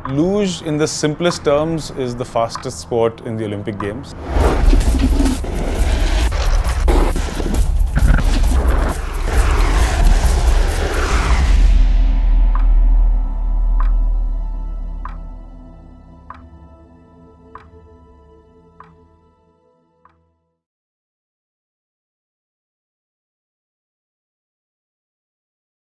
Luge, in the simplest terms, is the fastest sport in the Olympic Games.